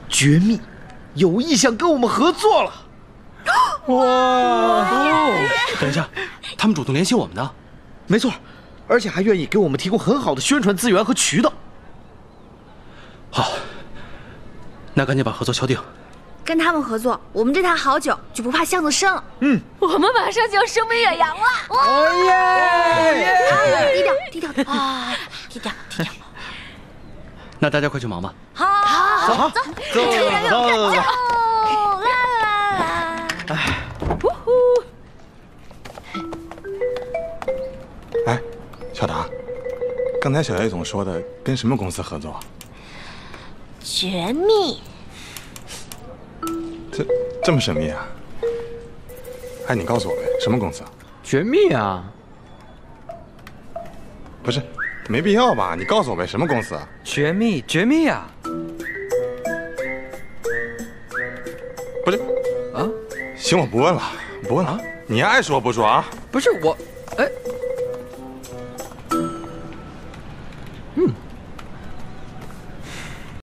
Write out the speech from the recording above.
绝密，有意向跟我们合作了。 哇！等一下，他们主动联系我们的。 没错，而且还愿意给我们提供很好的宣传资源和渠道。 好，那赶紧把合作敲定。 跟他们合作，我们这坛好酒就不怕巷子深了。 我们马上就要声名远扬了。 低调，低调啊， 低调。 那大家快去忙吧。 好， 走， 哎，小达，刚才小叶总说的跟什么公司合作？ 绝密。 这么神秘啊？哎，你告诉我呗，什么公司？ 绝密啊！ 不是，没必要吧？你告诉我呗，什么公司？ 绝密啊！ 不是， 啊？ 行，我不问了，不问了。你爱说不说啊？ 不是我，哎，